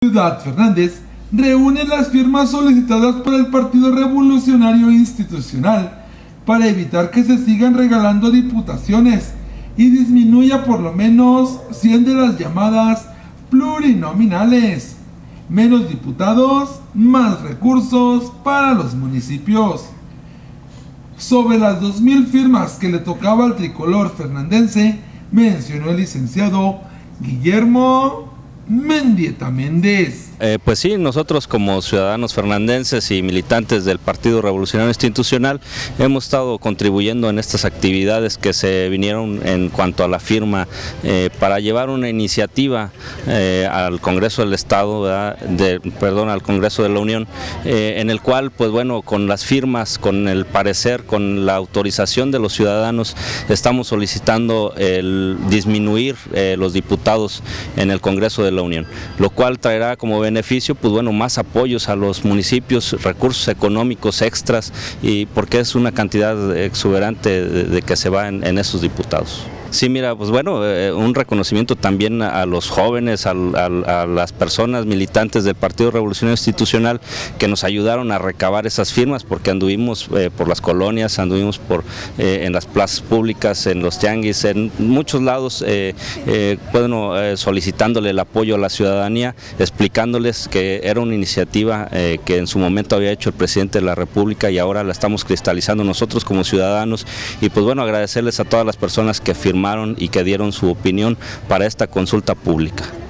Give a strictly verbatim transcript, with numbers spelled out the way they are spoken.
Ciudad Fernández reúne las firmas solicitadas por el Partido Revolucionario Institucional para evitar que se sigan regalando diputaciones y disminuya por lo menos cien de las llamadas plurinominales. Menos diputados, más recursos para los municipios. Sobre las dos mil firmas que le tocaba al tricolor fernandense, mencionó el licenciado Guillermo Mendieta Méndez. Eh, pues sí, nosotros como ciudadanos fernandenses y militantes del Partido Revolucionario Institucional hemos estado contribuyendo en estas actividades que se vinieron en cuanto a la firma eh, para llevar una iniciativa eh, al Congreso del Estado, ¿verdad? De, perdón, al Congreso de la Unión, eh, en el cual, pues bueno, con las firmas, con el parecer, con la autorización de los ciudadanos, estamos solicitando el disminuir eh, los diputados en el Congreso de la Unión, lo cual traerá como beneficio, pues bueno, más apoyos a los municipios, recursos económicos extras, y porque es una cantidad exuberante de, de que se va en, en esos diputados. Sí, mira, pues bueno, eh, un reconocimiento también a los jóvenes, a, a, a las personas militantes del Partido Revolucionario Institucional que nos ayudaron a recabar esas firmas, porque anduvimos eh, por las colonias, anduvimos por eh, en las plazas públicas, en los tianguis, en muchos lados, eh, eh, bueno, eh, solicitándole el apoyo a la ciudadanía, explicándoles que era una iniciativa eh, que en su momento había hecho el presidente de la República y ahora la estamos cristalizando nosotros como ciudadanos, y pues bueno, agradecerles a todas las personas que firmaron y que dieron su opinión para esta consulta pública.